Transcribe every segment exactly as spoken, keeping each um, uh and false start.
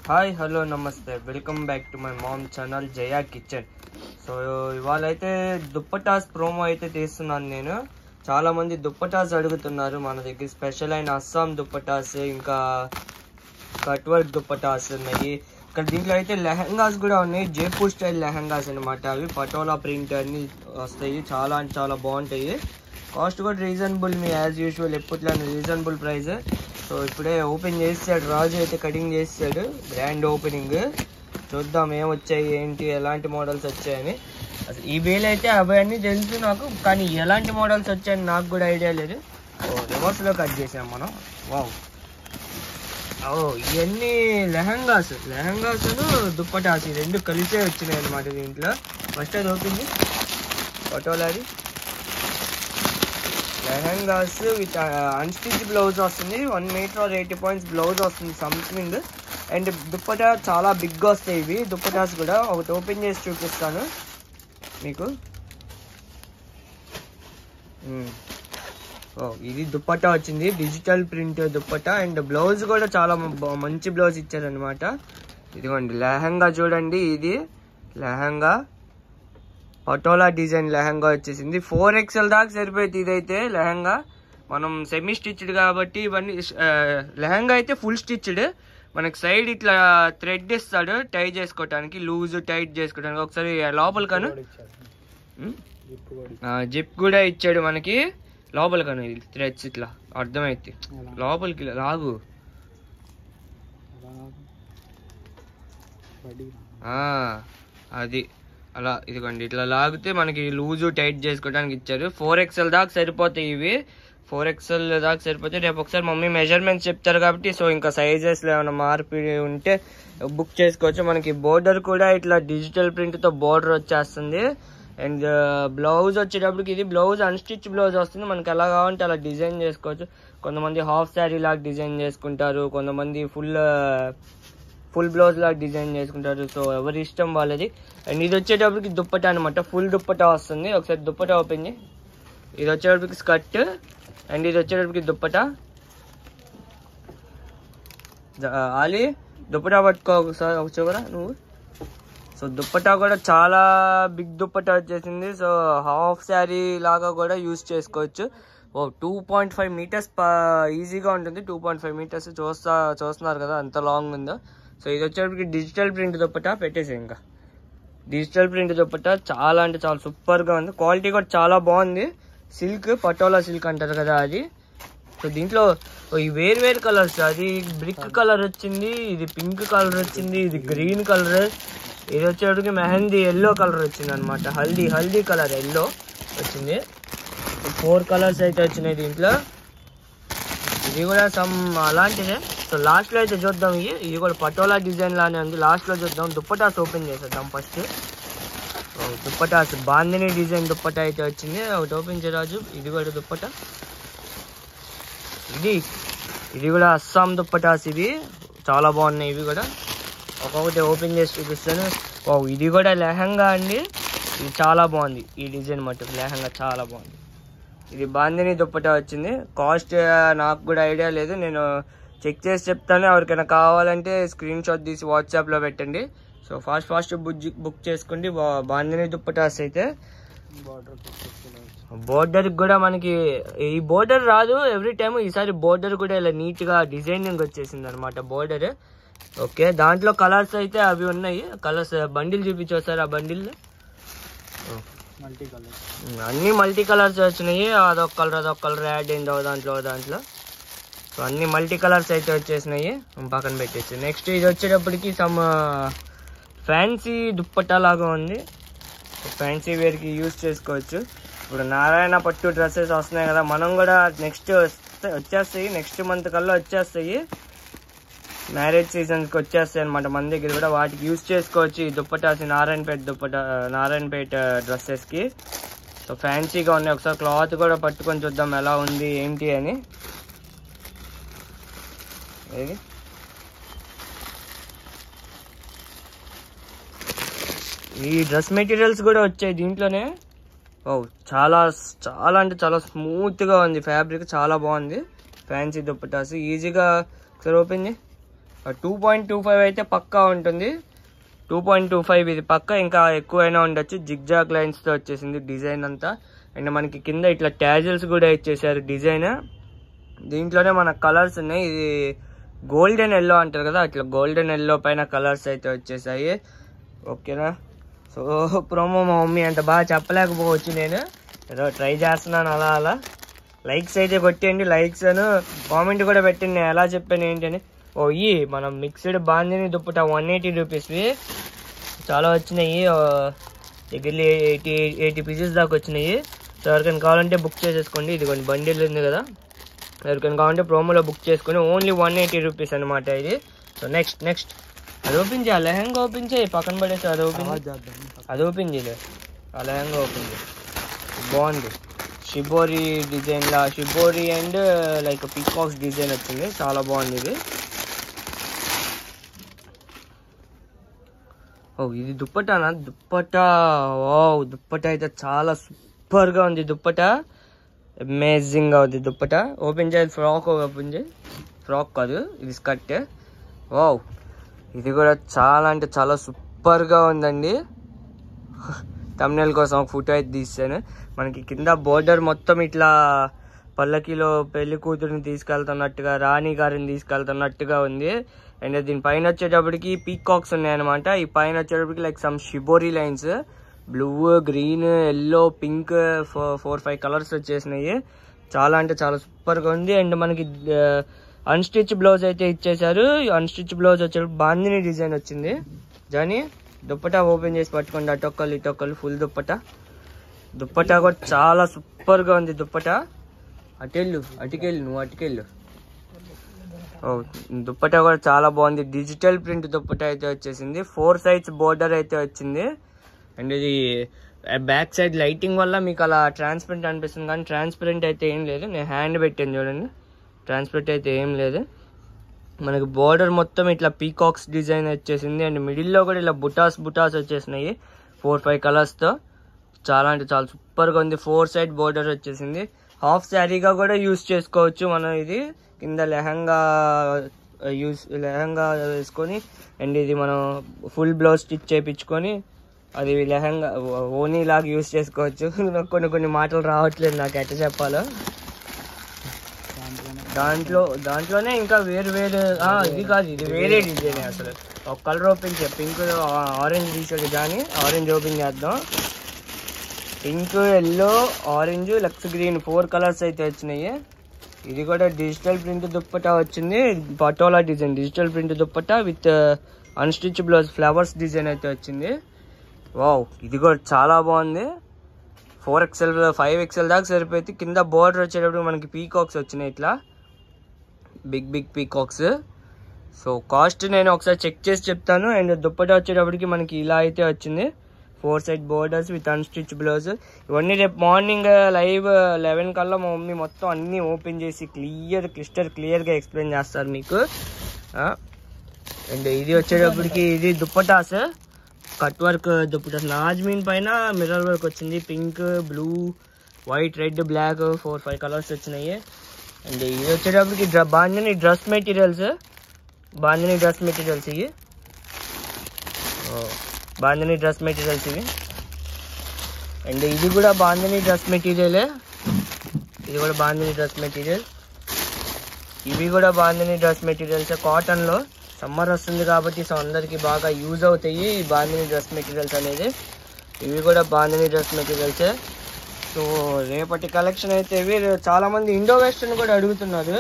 Hi hello నమస్తే welcome back to my mom channel Jaya kitchen. So ఇవాళ అయితే dupattas promo అయితే తీస్తున్నాను నేను. చాలా మంది దుప్పటాస్ అడుగుతున్నారు. మన దగ్గర స్పెషల్ అయిన అస్సాం దుప్పటాస్, ఇంకా కట్ వర్క్ దుప్పటాస్ ఉన్నాయి. ఇక్కడ దీంట్లో అయితే లెహంగాస్ కూడా ఉన్నాయి, జైపూర్ స్టైల్ లెహంగాస్ అనమాట. అవి పటోలా ప్రింట్ అన్ని వస్తాయి, చాలా అంటే చాలా బాగుంటాయి. కాస్ట్ కూడా రీజనబుల్, మీ యాజ్ యూజువల్ ఎప్పట్లో రీజనబుల్ ప్రైస్. సో ఇప్పుడే ఓపెన్ చేసాడు రాజు, అయితే కటింగ్ చేసాడు, గ్రాండ్ ఓపెనింగ్. చూద్దాం ఏం వచ్చాయి, ఏంటి, ఎలాంటి మోడల్స్ వచ్చాయని. అసలు ఈ వేలు అయితే అవన్నీ తెలుసు నాకు, కానీ ఎలాంటి మోడల్స్ వచ్చాయని నాకు కూడా ఐడియా లేదు. రివర్స్లో కట్ చేసాం మనం. వావ్, ఓ ఇవన్నీ లెహంగాస్ లెహంగాస్ దుప్పటాస్ ఈ రెండు కలిసే వచ్చినాయి అనమాట దీంట్లో. ఫస్ట్ అది ఓపెన్ పటోలాది లెహంగాస్ విత్ అన్స్టిచ్ బ్లౌజ్ వస్తుంది. One metre or eighty points blouse వస్తుంది సంథింగ్. అండ్ దుప్పటా చాలా బిగ్గా వస్తాయి ఇవి దుప్పటాస్ కూడా. ఒకటి ఓపెన్ చేసి చూపిస్తాను మీకు. ఓ ఇది దుప్పటా వచ్చింది, digital print dupatta. And blouse కూడా చాలా మంచి బ్లౌజ్ ఇచ్చారనమాట. ఇదిగోండి లెహంగా చూడండి, ఇది లెహంగా పటోలా డిజైన్ లెహంగా వచ్చేసింది. ఫోర్ ఎక్స్ఎల్ దాకా సరిపోయింది ఇదైతే లెహంగా. మనం సెమీ స్టిచ్డ్ కాబట్టి ఇవన్నీ. లెహంగా అయితే ఫుల్ స్టిచ్డ్, మనకి సైడ్ ఇట్లా థ్రెడ్ ఇస్తాడు టై చేసుకోవటానికి, లూజ్ టైట్ చేసుకోవడానికి. ఒకసారి లోపల కను జిప్ కూడా ఇచ్చాడు మనకి, లోపల కను థ్రెడ్స్ ఇట్లా అర్థమైతే లోపలికి లాగు. అది అలా ఇదిగోండి ఇట్లా లాగితే మనకి లూజు టైట్ చేసుకోవడానికి ఇచ్చారు. ఫోర్ ఎక్స్ఎల్ దాకా సరిపోతాయి ఇవి, ఫోర్ ఎక్స్ఎల్ దాకా సరిపోతాయి. రేపు ఒకసారి మమ్మీ మెజర్మెంట్స్ చెప్తారు కాబట్టి, సో ఇంకా సైజెస్లో ఏమైనా మార్పు ఉంటే బుక్ చేసుకోవచ్చు. మనకి బోర్డర్ కూడా ఇట్లా డిజిటల్ ప్రింట్తో బోర్డర్ వచ్చేస్తుంది. అండ్ బ్లౌజ్ వచ్చేటప్పటికి ఇది బ్లౌజ్ అన్స్టిచ్ బ్లౌజ్ వస్తుంది. మనకి ఎలా కావాలంటే అలా డిజైన్ చేసుకోవచ్చు. కొంతమంది హాఫ్ శారీ లాగా డిజైన్ చేసుకుంటారు, కొంతమంది ఫుల్ ఫుల్ బ్లౌజ్ లాగా డిజైన్ చేసుకుంటారు. సో ఎవరి ఇష్టం వాళ్ళది. అండ్ ఇది వచ్చేటప్పటికి దుప్పటా అనమాట, ఫుల్ దుప్పటా వస్తుంది. ఒకసారి దుప్పటా ఓపెన్ చేయి. ఇది వచ్చేటప్పటికి స్కర్ట్, అండ్ ఇది వచ్చేటప్పటికి దుప్పటా. ఆలి దుప్పటా పట్టుకో ఒకసారి ఒక చివర నువ్వు. సో దుప్పటా కూడా చాలా బిగ్ దుప్పటా వచ్చేసింది. సో హాఫ్ శారీ లాగా కూడా యూజ్ చేసుకోవచ్చు. Oh two point five metres ఈజీగా ఉంటుంది. టూ పాయింట్ ఫైవ్ మీటర్స్ చూస్తా చూస్తున్నారు కదా ఎంత లాంగ్ ఉందో. సో ఇది వచ్చేటప్పటికి డిజిటల్ ప్రింట్ దుప్పటా. పెట్టేసి ఇంకా డిజిటల్ ప్రింట్ దుప్పటా చాలా అంటే చాలా సూపర్గా ఉంది. క్వాలిటీ కూడా చాలా బాగుంది. సిల్క్, పటోలా సిల్క్ అంటారు కదా అది. సో దీంట్లో ఈ వేరు వేరు కలర్స్, అది బ్రిక్ కలర్ వచ్చింది, ఇది పింక్ కలర్ వచ్చింది, ఇది గ్రీన్ కలర్, ఇది వచ్చేటప్పటికి మెహందీ ఎల్లో కలర్ వచ్చింది అనమాట. హల్దీ హల్దీ కలర్ ఎల్లో వచ్చింది. ఫోర్ కలర్స్ అయితే వచ్చినాయి దీంట్లో. ఇది కూడా సమ్ అలాంటిదే. సో లాస్ట్లో అయితే చూద్దాం. ఇవి ఇది కూడా పటోలా డిజైన్ లానే ఉంది. లాస్ట్లో చూద్దాం. దుప్పటాస్ ఓపెన్ చేసేద్దాం ఫస్ట్. దుప్పటాస్ బాందిని డిజైన్ దుప్పటా అయితే వచ్చింది. ఒకటి ఓపెన్ చేయరాజు. ఇది కూడా దుప్పటా. ఇది ఇది కూడా అస్సాం దుప్పటాస్. ఇవి చాలా బాగున్నాయి. ఇవి కూడా ఒక్కొక్కటి ఓపెన్ చేసి చూపిస్తాను. ఓ ఇది కూడా లెహంగా అండి. ఇది చాలా బాగుంది. ఈ డిజైన్ మటుకు లెహంగా చాలా బాగుంది. ఇది బాందిని దుప్పటా వచ్చింది. కాస్ట్ నాకు కూడా ఐడియా లేదు, నేను చెక్ చేసి చెప్తాను. ఎవరికైనా కావాలంటే స్క్రీన్ షాట్ తీసి వాట్సాప్లో పెట్టండి. So fast fast book book చేసుకోండి. బాందిని దుప్పటాస్ అయితే బోర్డర్ కూడా మనకి ఈ బోర్డర్ రాదు ఎవ్రీ టైమ్. ఈసారి బోర్డర్ కూడా ఇలా నీట్గా డిజైనింగ్ వచ్చేసింది అనమాట బోర్డర్. ఓకే, దాంట్లో కలర్స్ అయితే అవి ఉన్నాయి. కలర్స్ బండిల్ చూపించొస్తారు. ఆ బండిల్ అన్ని మల్టీ కలర్స్ వచ్చినాయి. అదొక కలర్ అదొక కలర్ యాడ్ అయింది దాంట్లో దాంట్లో సో అన్ని మల్టీ కలర్స్ అయితే వచ్చేసినాయి. పక్కన పెట్టేసి నెక్స్ట్ ఇది వచ్చేటప్పటికి సమ్ ఫ్యాన్సీ దుప్పట్టా లాగా ఉంది. ఫ్యాన్సీ వేర్కి యూజ్ చేసుకోవచ్చు. ఇప్పుడు నారాయణ పట్టు డ్రెస్సెస్ వస్తున్నాయి కదా, మనం కూడా నెక్స్ట్ వచ్చేస్తాయి. నెక్స్ట్ మంత్ కల్లా వచ్చేస్తాయి. మ్యారేజ్ సీజన్స్కి వచ్చేస్తాయి అనమాట మన దగ్గర కూడా. వాటికి యూజ్ చేసుకోవచ్చు ఈ దుప్పటాస్. నారాయణపేట దుప్పటా, నారాయణపేట డ్రెస్సెస్కి. సో ఫ్యాన్సీగా ఉన్నాయి. ఒకసారి క్లాత్ కూడా పట్టుకొని చూద్దాం ఎలా ఉంది ఏంటి అని. ఏది ఈ డ్రెస్ మెటీరియల్స్ కూడా వచ్చాయి దీంట్లోనే. ఓ చాలా చాలా అంటే చాలా స్మూత్గా ఉంది ఫ్యాబ్రిక్, చాలా బాగుంది. ఫ్యాన్సీ దుప్పటాస్ ఈజీగా ఒకసారి ఓపెన్ చేయి. టూ పాయింట్ టూ ఫైవ్ అయితే పక్కా ఉంటుంది. టూ పాయింట్ టూ ఫైవ్ ఇది పక్క, ఇంకా ఎక్కువైనా ఉండొచ్చు. జిగ్ జాగ్ లైన్స్తో వచ్చేసింది డిజైన్ అంతా. అండ్ మనకి కింద ఇట్లా ట్యాజిల్స్ కూడా ఇచ్చేసారు డిజైన్. దీంట్లోనే మన కలర్స్ ఉన్నాయి. ఇది గోల్డెన్ ఎల్లో అంటారు కదా, అట్లా గోల్డెన్ ఎల్లో పైన కలర్స్ అయితే వచ్చేసాయి. ఓకేనా. సో ప్రోమో మా మమ్మీ అంత బాగా చెప్పలేకపోవచ్చు, నేను ఏదో ట్రై చేస్తున్నాను అలా అలా. లైక్స్ అయితే కొట్టేయండి, లైక్స్ అను కామెంట్ కూడా పెట్టండి నేను ఎలా చెప్పాను ఏంటని. ఓ ఈ మనం mixed bandhani dupatta one eighty రూపీస్వి చాలా వచ్చినాయి. దగ్గరలో ఎయిటీ ఎయిటీ పీసెస్ దాకా వచ్చినాయి. సో ఎవరికైనా కావాలంటే బుక్ చేసేసుకోండి. ఇది కొన్ని బండిల్ ఉంది కదా, ఎవరికైనా కావాలంటే ప్రోమోలో బుక్ చేసుకొని ఓన్లీ వన్ ఎయిటీ రూపీస్ అనమాట ఇది. సో నెక్స్ట్ నెక్స్ట్ అది ఓపెన్ చేయాలి, లెహంగా ఓపెన్ చేయి, పక్కన పడేసి అది ఓపెన్ అది ఓపెన్ చేయలేదు, ఆ లెహంగా ఓపెన్ చేయి. బాగుంది, షిబోరి డిజైన్ లా, shibori and like peacocks design వచ్చింది, చాలా బాగుంది ఇది. ఓ ఇది దుప్పటానా, దుప్పటా. ఓ దుప్పట అయితే చాలా సూపర్ గా ఉంది, దుప్పట అమేజింగ్ గా ఉంది దుప్పట. ఓపెన్ చేయాలి, ఫ్రాక్ ఓపెన్ చేయి, ఫ్రాక్ కాదు ఇది స్కర్ట్. వావ్ ఇది కూడా చాలా అంటే చాలా సూపర్ గా ఉందండి. తమ్నెల్ కోసం ఒక ఫోటో అయితే తీసాను. మనకి కింద బోర్డర్ మొత్తం ఇట్లా పల్లకిలో పెళ్లి కూతురిని తీసుకెళ్తున్నట్టుగా, రాణి గారిని తీసుకెళ్తున్నట్టుగా ఉంది. అండ్ దీని పైన వచ్చేటప్పటికి పీకాక్స్ ఉన్నాయన్నమాట. ఈ పైన వచ్చేటప్పటికి like some shibori lines, blue, green, yellow, pink, four five colours వచ్చేసినాయి. చాలా అంటే చాలా సూపర్ గా ఉంది. అండ్ మనకి అన్స్టిచ్ బ్లౌజ్ అయితే ఇచ్చేసారు. అన్స్టిచ్ బ్లౌజ్ వచ్చేటప్పుడు బాందిని డిజైన్ వచ్చింది. జానీ దుప్పటా ఓపెన్ చేసి పట్టుకోండి, అటొక్కలు ఇటొక్కలు ఫుల్ దుప్పటా. దుప్పటా కూడా చాలా సూపర్ గా ఉంది దుప్పటా. అటెళ్ళు అటుకెళ్ళు నువ్వు అటుకెళ్ళు. దుప్పటా కూడా చాలా బాగుంది. డిజిటల్ ప్రింట్ దుప్పటా అయితే వచ్చేసింది. ఫోర్ సైడ్స్ బోర్డర్ అయితే వచ్చింది. అండ్ ఇది బ్యాక్ సైడ్ లైటింగ్ వల్ల మీకు అలా ట్రాన్స్పరెంట్ అనిపిస్తుంది, కానీ ట్రాన్స్పరెంట్ అయితే ఏం లేదు. నేను హ్యాండ్ పెట్టాను చూడండి, ట్రాన్స్పరెంట్ అయితే ఏం లేదు. మనకి బోర్డర్ మొత్తం ఇట్లా పీకాక్స్ డిజైన్ వచ్చేసింది. అండ్ మిడిల్లో కూడా ఇలా బుటాస్ బుటాస్ వచ్చేసినాయి ఫోర్ ఫైవ్ కలర్స్తో. చాలా అంటే చాలా సూపర్గా ఉంది. ఫోర్ సైడ్ బోర్డర్ వచ్చేసింది. హాఫ్ శారీగా కూడా యూస్ చేసుకోవచ్చు మనం. ఇది కింద లెహంగా యూస్ లెహంగా వేసుకొని, అండ్ ఇది మనం ఫుల్ బ్లౌజ్ స్టిచ్ చేయించుకొని అది లెహంగా ఓనీ లాగా యూస్ చేసుకోవచ్చు. కొన్ని కొన్ని మాటలు రావట్లేదు నాకు ఎట్లా చెప్పాలో. దాంట్లో దాంట్లోనే ఇంకా వేరు వేరు ఇది కాదు, ఇది వేరే డిజైన్. అసలు ఒక కలర్ ఓపెన్ చే, పింక్ ఆరెంజ్ తీసాడు కానీ ఆరెంజ్ ఓపెన్ చేద్దాం. Pink, yellow, orange, lux green four colours అయితే వచ్చినాయి. ఇది కూడా డిజిటల్ ప్రింట్ దుప్పటా వచ్చింది, patola design digital print dupatta with unstitch blouse flowers design అయితే వచ్చింది. వావ్ ఇది కూడా చాలా బాగుంది. ఫోర్ ఎక్స్ఎల్ ఫైవ్ ఎక్స్ఎల్ దాకా సరిపోయింది. కింద బోర్డర్ వచ్చేటప్పుడు మనకి పీకాక్స్ వచ్చినాయి, ఇట్లా big big peacocks. So cost నేను ఒకసారి చెక్ చేసి చెప్తాను. అండ్ దుప్పటా వచ్చేటప్పటికి మనకి ఇలా అయితే వచ్చింది, four side borders with unstitch blouse. ఇవన్నీ రేపు మార్నింగ్ లైవ్ లెవెన్ కల్లా మా మమ్మీ మొత్తం అన్నీ ఓపెన్ చేసి క్లియర్ క్లిస్టర్ క్లియర్గా ఎక్స్ప్లెయిన్ చేస్తారు మీకు. అండ్ ఇది వచ్చేటప్పటికి ఇది దుప్పటాస్, కట్ వర్క్ దుప్పటాస్. నాజ్మీన్ పైన మిర్రర్ వర్క్ వచ్చింది. Pink, blue, white, red, black four five colours వచ్చినాయి. అండ్ ఇది వచ్చేటప్పటికి డ్ర bandhani dress materials, bandhani dress materials ఇవి బాందిని డ్రెస్ మెటీరియల్స్ ఇవి. అండ్ ఇది కూడా బాందిని డ్రెస్ మెటీరియలే, ఇది కూడా బాందిని డ్రెస్ మెటీరియల్. ఇవి కూడా బాందిని డ్రెస్ మెటీరియల్స్. కాటన్లో సమ్మర్ వస్తుంది కాబట్టి సో అందరికి బాగా యూజ్ అవుతాయి ఈ బాందిని డ్రెస్ మెటీరియల్స్ అనేది. ఇవి కూడా బాందిని డ్రెస్ మెటీరియల్సే. సో రేపటి కలెక్షన్ అయితే ఇవి. చాలా మంది ఇండో వెస్టర్న్ కూడా అడుగుతున్నారు,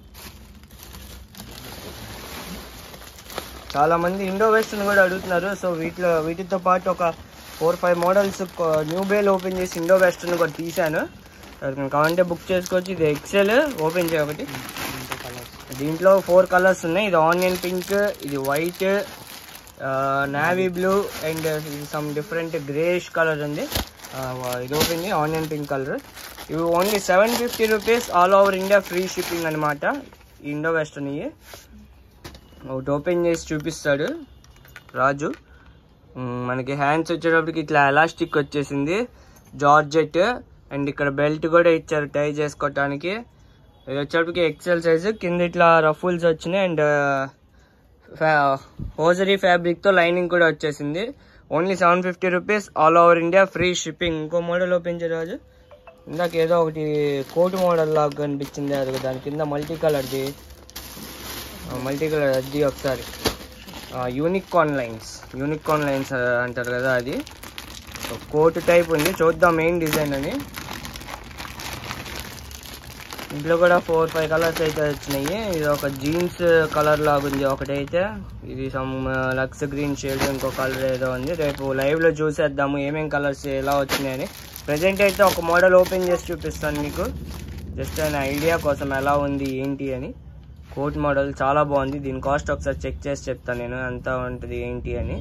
చాలా మంది ఇండో వెస్టర్న్ కూడా అడుగుతున్నారు. సో వీటిలో వీటితో పాటు ఒక four five models new bale open చేసి ఇండో వెస్టర్న్ కూడా తీసాను. కావాలంటే బుక్ చేసుకోవచ్చు. ఇది ఎక్సెల్ ఓపెన్ చేయ ఒకటి. దీంట్లో ఫోర్ కలర్స్ ఉన్నాయి. ఇది ఆనియన్ పింక్, ఇది వైట్, నావీ బ్లూ అండ్ ఇది సమ్ డిఫరెంట్ గ్రేష్ కలర్ ఉంది. ఇది ఓపెన్ చేయి, ఆనియన్ పింక్ కలర్. ఇవి only seven fifty rupees all over India free shipping అనమాట. ఇండో వెస్టర్న్ ఇవి ఒకటి ఓపెన్ చేసి చూపిస్తాడు రాజు. మనకి హ్యాండ్స్ వచ్చేటప్పటికి ఇట్లా ఎలాస్టిక్ వచ్చేసింది, జార్జెట్. అండ్ ఇక్కడ బెల్ట్ కూడా ఇచ్చారు టై చేసుకోవటానికి. ఇది వచ్చేటప్పటికి ఎక్సెల్ సైజు. కింద ఇట్లా రఫుల్స్ వచ్చినాయి. అండ్ హోజరీ ఫ్యాబ్రిక్తో లైనింగ్ కూడా వచ్చేసింది. Only seven fifty rupees, all over India, free shipping. ఇంకో మోడల్ ఓపెన్ చేయరాజు. ఇందాక ఏదో ఒకటి కోట్ మోడల్ లాగా కనిపించింది, అది దాని కింద మల్టీ కలర్ది, మల్టీ కలర్ అది ఒకసారి యూనికార్న్ లైన్స్, యూనికార్న్ లైన్స్ అంటారు కదా అది. కోట్ టైప్ ఉంది, చూద్దాం మెయిన్ డిజైన్ అని. ఇంట్లో కూడా ఫోర్ ఫైవ్ కలర్స్ అయితే వచ్చినాయి. ఇది ఒక జీన్స్ కలర్ లాగా ఉంది ఒకటైతే, ఇది సమ్ లక్స్ గ్రీన్ షేడ్, ఇంకో కలర్ ఏదో ఉంది. రేపు లైవ్ లో చూసేద్దాము ఏమేం కలర్స్ ఎలా వచ్చినాయని. ప్రజెంట్ అయితే ఒక మోడల్ ఓపెన్ చేసి చూపిస్తాను మీకు, జస్ట్ ఆయన ఐడియా కోసం ఎలా ఉంది ఏంటి అని. కోట్ మోడల్ చాలా బాగుంది, దీని కాస్ట్ ఒకసారి చెక్ చేసి చెప్తాను నేను ఎంత ఉంటుంది ఏంటి అని.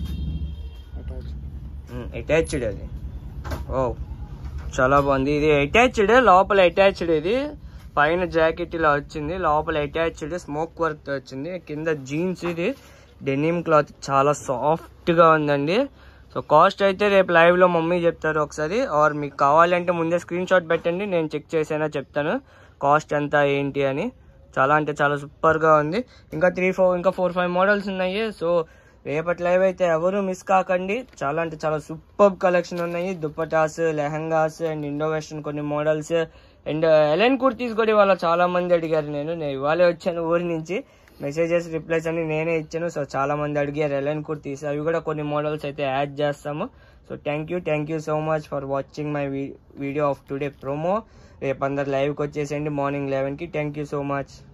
అటాచ్డ్ అది, ఓ చాలా బాగుంది. ఇది అటాచ్డ్, లోపల అటాచ్డ్, ఇది పైన జాకెట్ ఇలా వచ్చింది, లోపల అటాచ్డ్ స్మోక్ వర్క్ వచ్చింది. కింద జీన్స్, ఇది డెనిమ్ క్లాత్, చాలా సాఫ్ట్ గా ఉందండి. సో కాస్ట్ అయితే రేపు లైవ్ లో మమ్మీ చెప్తారు ఒకసారి, ఆర్ మీకు కావాలంటే ముందే స్క్రీన్ షాట్ పెట్టండి, నేను చెక్ చేసైనా చెప్తాను కాస్ట్ ఎంత ఏంటి అని. చాలా అంటే చాలా సూపర్ గా ఉంది. ఇంకా త్రీ ఫోర్ ఇంకా ఫోర్ ఫైవ్ మోడల్స్ ఉన్నాయి. సో రేపటి లైవ్ అయితే ఎవరు మిస్ కాకండి. చాలా అంటే చాలా సూపర్ కలెక్షన్ ఉన్నాయి. Dupattas, lehengas and Indo western కొన్ని మోడల్స్ అండ్ ఎలెన్ కుర్తీస్ కూడా ఇవాళ చాలా మంది అడిగారు. నేను నేను ఇవాళే వచ్చాను ఊరి నుంచి, మెసేజెస్ రిప్లైస్ అన్ని నేనే ఇచ్చాను. సో చాలా మంది అడిగారు ఎలెన్ కుర్తీస్, అవి కూడా కొన్ని మోడల్స్ అయితే యాడ్ చేస్తాము. So thank you thank you so much for watching my video of today promo. రేపు అందరు లైవ్కి వచ్చేసేయండి మార్నింగ్ లెవెన్కి. Thank you so much.